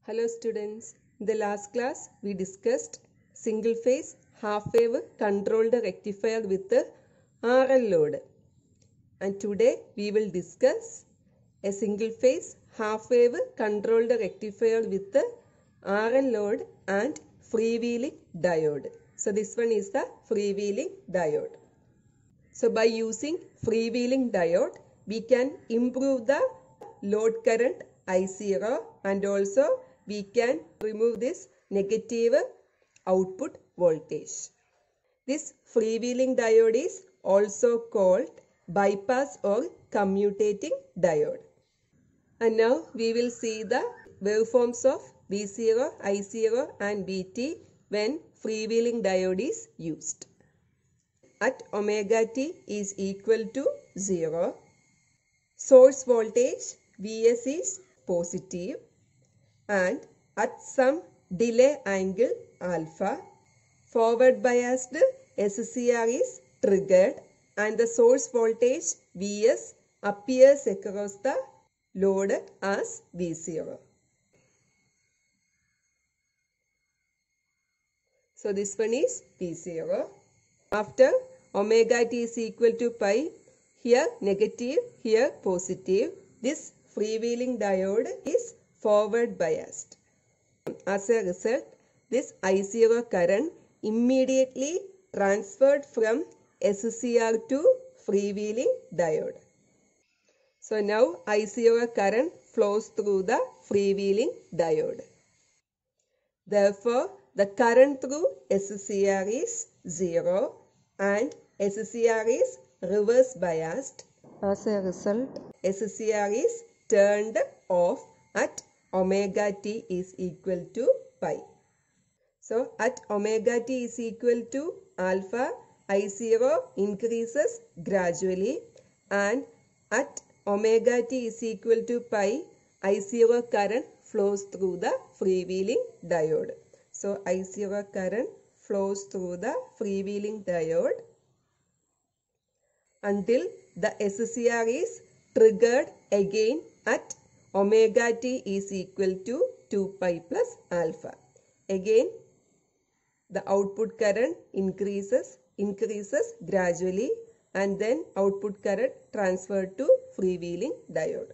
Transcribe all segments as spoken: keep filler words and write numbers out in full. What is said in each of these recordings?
Hello students, in the last class we discussed single phase half wave controlled rectifier with R L load, and today we will discuss a single phase half wave controlled rectifier with R L load and freewheeling diode. So this one is the freewheeling diode. So by using freewheeling diode we can improve the load current I zero and also we can remove this negative output voltage. This freewheeling diode is also called bypass or commutating diode. And now we will see the waveforms of V zero, I zero and V T when freewheeling diode is used. At omega t is equal to zero, source voltage Vs is positive, and at some delay angle alpha, forward biased S C R is triggered and the source voltage Vs appears across the load as V zero. So this one is V zero. After omega t is equal to pi, here negative, here positive, this freewheeling diode is forward biased. As a result, this I zero current immediately transferred from S C R to freewheeling diode. So now I zero current flows through the freewheeling diode. Therefore, the current through S C R is zero and S C R is reverse biased. As a result, S C R is turned off at omega t is equal to pi. So at omega t is equal to alpha, I zero increases gradually, and at omega t is equal to pi, I zero current flows through the freewheeling diode. So I zero current flows through the freewheeling diode until the S C R is triggered again at omega t is equal to two pi plus alpha. Again, the output current increases, increases gradually, and then output current transferred to freewheeling diode.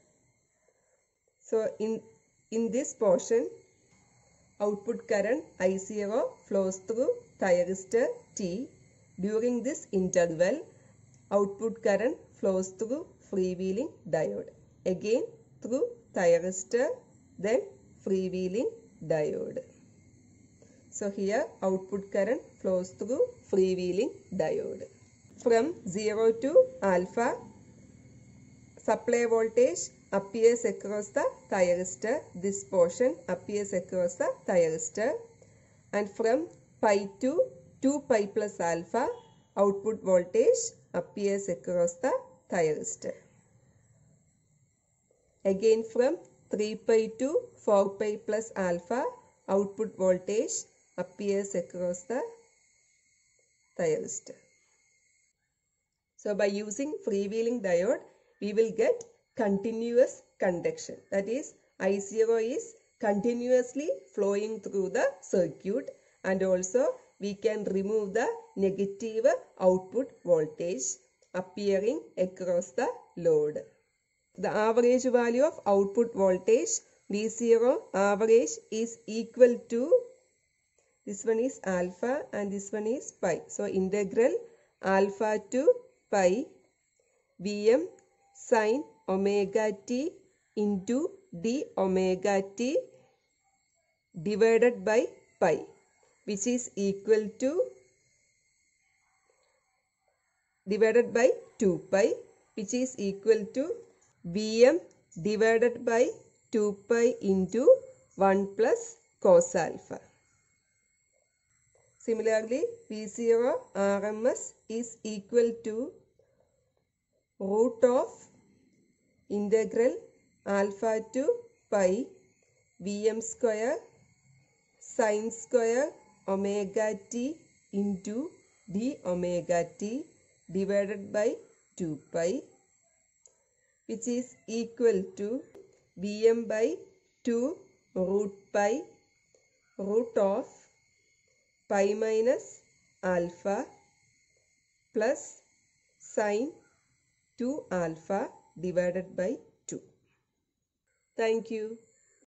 So in, in this portion, output current I zero flows through thyristor T. During this interval, output current flows through freewheeling diode. Again through thyristor, then freewheeling diode. So here output current flows through freewheeling diode. From zero to alpha, supply voltage appears across the thyristor. This portion appears across the thyristor. And from pi to two pi plus alpha, output voltage appears across the thyristor. Again from three pi to four pi plus alpha, output voltage appears across the thyristor. So by using freewheeling diode, we will get continuous conduction. That is, I zero is continuously flowing through the circuit, and also we can remove the negative output voltage appearing across the load. The average value of output voltage V zero average is equal to, this one is alpha and this one is pi. So integral alpha to pi Vm sin omega t into d omega t divided by pi, which is equal to divided by two pi, which is equal to Vm divided by two pi into one plus cos alpha. Similarly, V zero R M S is equal to root of integral alpha to pi Vm square sin square omega t into d omega t divided by two pi, which is equal to Vm by two root pi root of pi minus alpha plus sine two alpha divided by two. Thank you.